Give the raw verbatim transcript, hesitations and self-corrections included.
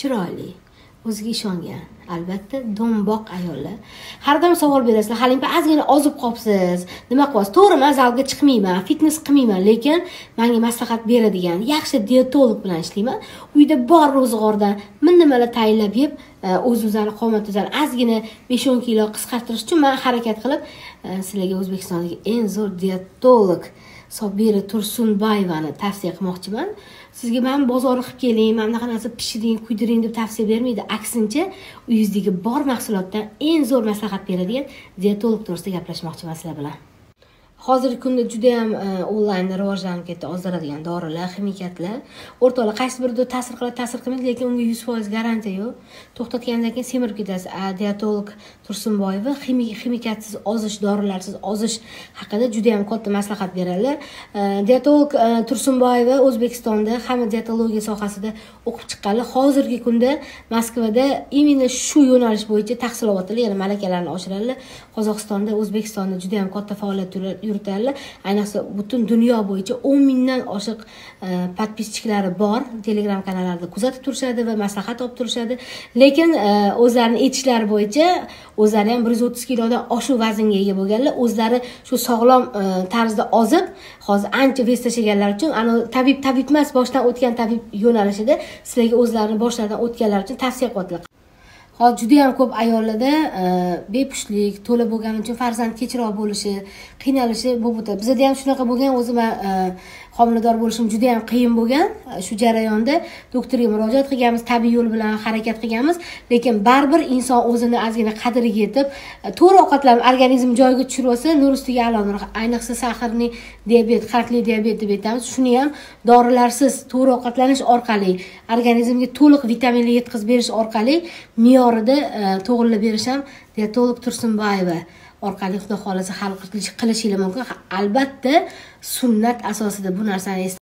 chiroyli, o'ziga ishongan, albatta do'mboq ayollar. Har doim savol berasizlar, "Halim, ozgina ozib qolibsiz, nima qilyapsiz?" To'g'ri, men zalga chiqmayman, fitness qilmayman, lekin menga maslahat beradigan yaxshi diyetolog bilan ishlayman. Uyda bor ro'zg'ordan min nimalar tayinlab yeb, o'z-o'zini qomat tuzar, ozgina besh o'n kilo qisqartirish uchun men harakat qilib, sizlarga O'zbekistondagi eng zo'r diyetolog Sobira Tursunboyevani tavsiya qilmoqchiman. Sizga men bozorga qilib keling, mana bunaqa narsa pishiring, kuydiring deb tavsiya bermaydi. Aksincha, uyingizdagi bor mahsulotdan eng zo'r maslahat beradigan diyetolog to'g'risida gaplashmoqchiman sizlar bilan. Hozirgi kunda juda ham onlayn rivojlanib ketdi, ozdiradigan dorilar, ximikatlar. O'rtoqlar qaysi birida ta'sir qiladi, ta'sir qilmaydi, lekin unga yuz foiz garantiya yo'q. To'xtatgandan keyin semirib ketasiz. Diyetolog Tursunboyeva ximikatsiz ozish, dorilarsiz ozish haqida juda ham katta maslahat beradilar. Diyetolog Tursunboyeva O'zbekistonda hamma diyetologiya sohasida o'qib chiqqanlar. Hozirgi kunda Moskvada imенно shu yo'nalish bo'yicha tahsil olyaptilar, ya'ni malakalarni oshiradilar. Qozog'istonda, O'zbekistonda juda ham katta faoliyat yuritadilar. Ayniqsa butun dunyo bo'yicha o'n mingdan oshiq podpischiklari bor. Telegram kanallarida kuzatib turishadi va maslahat olib turishadi. Lekin o'zlarining aytishlari bo'yicha o'zlari ham bir yuz o'ttiz kilodan oshiq vaznga ega bo'lganlar, o'zlari shu sog'lom tarzda ozib, hozir ancha vez tashlaganlar uchun, ana tabib tabib emas, boshdan o'tgan tabib yo'nalishida sizlarga o'zlarini boshlaridan o'tganlar uchun tavsiya qilyaptilar. Hozir juda ham ko'p ayollarda bepushtlik, to'la bo'lgani uchun farzand kechroq bo'lishi, qiynalishi bo'lib o'tadi. Bizda ham shunaqa bo'lgan, o'zim homilador bo'lishim juda ham qiyin bo'lgan. Shu jarayonda doktorga murojaat qilganmiz, tabiiy yo'l bilan harakat qilganmiz, lekin baribir inson o'zini ozgina qadriga yetib, to'g'ri ovqatlanib organizm joyiga tushirib olsa, nur ustiga a'lo nur. Ayniqsa saharli diabet, qandli diabet deb aytamiz. Shuni ham dorilarsiz to'g'ri ovqatlanish orqali, organizmga to'liq vitaminlar yetkazib berish orqali me'yorida to'g'rilab berish ham diyetolog Tursunboyeva orqali xudo xolasa hal qilishinglar mumkin. Albatta sunnat asosida bu narsani